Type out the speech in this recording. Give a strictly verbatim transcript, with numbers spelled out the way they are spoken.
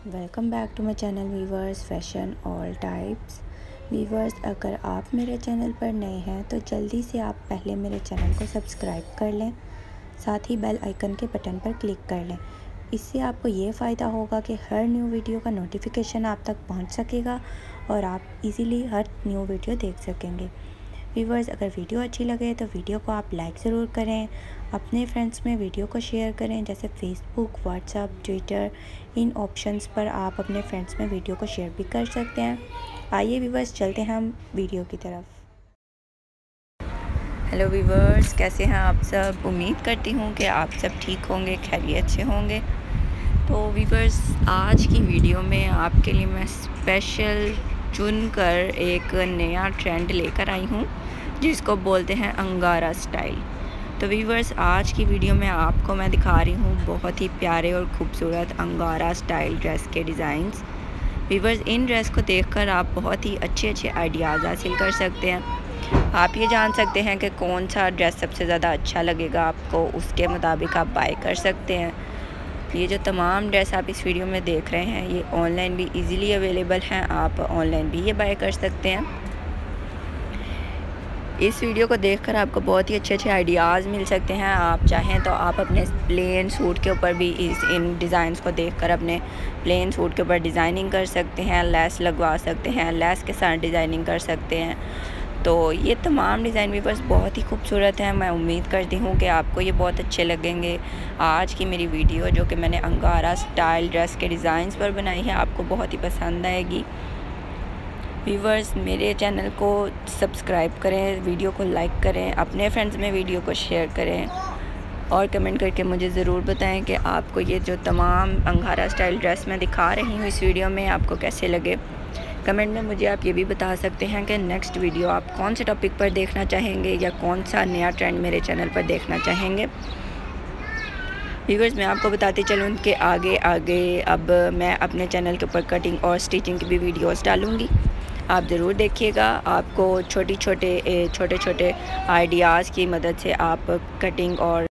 Welcome back to my channel viewers fashion all types. Viewers, अगर आप मेरे channel पर नए हैं तो जल्दी से आप पहले मेरे चैनल को सब्सक्राइब कर लें, साथ ही बेल आइकन के बटन पर क्लिक कर लें। इससे आपको ये फ़ायदा होगा कि हर न्यू वीडियो का नोटिफिकेशन आप तक पहुंच सकेगा और आप इजीली हर न्यू वीडियो देख सकेंगे। व्यूवर्स, अगर वीडियो अच्छी लगे तो वीडियो को आप लाइक ज़रूर करें, अपने फ्रेंड्स में वीडियो को शेयर करें। जैसे फेसबुक, व्हाट्सएप, ट्विटर, इन ऑप्शंस पर आप अपने फ्रेंड्स में वीडियो को शेयर भी कर सकते हैं। आइए व्यूवर्स, चलते हैं हम वीडियो की तरफ। हेलो व्यूवर्स, कैसे हैं आप सब? उम्मीद करती हूँ कि आप सब ठीक होंगे, खैरियत से होंगे। तो व्यूवर्स, आज की वीडियो में आपके लिए मैं स्पेशल चुनकर एक नया ट्रेंड लेकर आई हूँ जिसको बोलते हैं अंगारा स्टाइल। तो व्यूवर्स, आज की वीडियो में आपको मैं दिखा रही हूँ बहुत ही प्यारे और ख़ूबसूरत अंगारा स्टाइल ड्रेस के डिज़ाइंस। व्यूवर्स, इन ड्रेस को देखकर आप बहुत ही अच्छे अच्छे आइडियाज़ हासिल कर सकते हैं। आप ये जान सकते हैं कि कौन सा ड्रेस सबसे ज़्यादा अच्छा लगेगा आपको, उसके मुताबिक आप बाय कर सकते हैं। ये जो तमाम ड्रेस आप इस वीडियो में देख रहे हैं ये ऑनलाइन भी इजीली अवेलेबल हैं, आप ऑनलाइन भी ये बाय कर सकते हैं। इस वीडियो को देखकर आपको बहुत ही अच्छे अच्छे आइडियाज़ मिल सकते हैं। आप चाहें तो आप अपने प्लेन सूट के ऊपर भी इस इन डिज़ाइंस को देखकर अपने प्लेन सूट के ऊपर डिज़ाइनिंग कर सकते हैं, लेस लगवा सकते हैं, लेस के साथ डिज़ाइनिंग कर सकते हैं। तो ये तमाम डिज़ाइन व्यूवर्स बहुत ही खूबसूरत हैं। मैं उम्मीद करती हूँ कि आपको ये बहुत अच्छे लगेंगे। आज की मेरी वीडियो जो कि मैंने अंगारा स्टाइल ड्रेस के डिज़ाइंस पर बनाई है आपको बहुत ही पसंद आएगी। व्यूवर्स, मेरे चैनल को सब्सक्राइब करें, वीडियो को लाइक करें, अपने फ्रेंड्स में वीडियो को शेयर करें और कमेंट करके मुझे ज़रूर बताएं कि आपको ये जो तमाम अंगारा स्टाइल ड्रेस मैं दिखा रही हूँ इस वीडियो में आपको कैसे लगे। कमेंट में मुझे आप ये भी बता सकते हैं कि नेक्स्ट वीडियो आप कौन से टॉपिक पर देखना चाहेंगे या कौन सा नया ट्रेंड मेरे चैनल पर देखना चाहेंगे। व्यूवर्स, मैं आपको बताती चलूँ कि आगे आगे अब मैं अपने चैनल के ऊपर कटिंग और स्टिचिंग की भी वीडियोस डालूँगी, आप ज़रूर देखिएगा। आपको छोटी छोटे छोटे छोटे आइडियाज़ की मदद से आप कटिंग और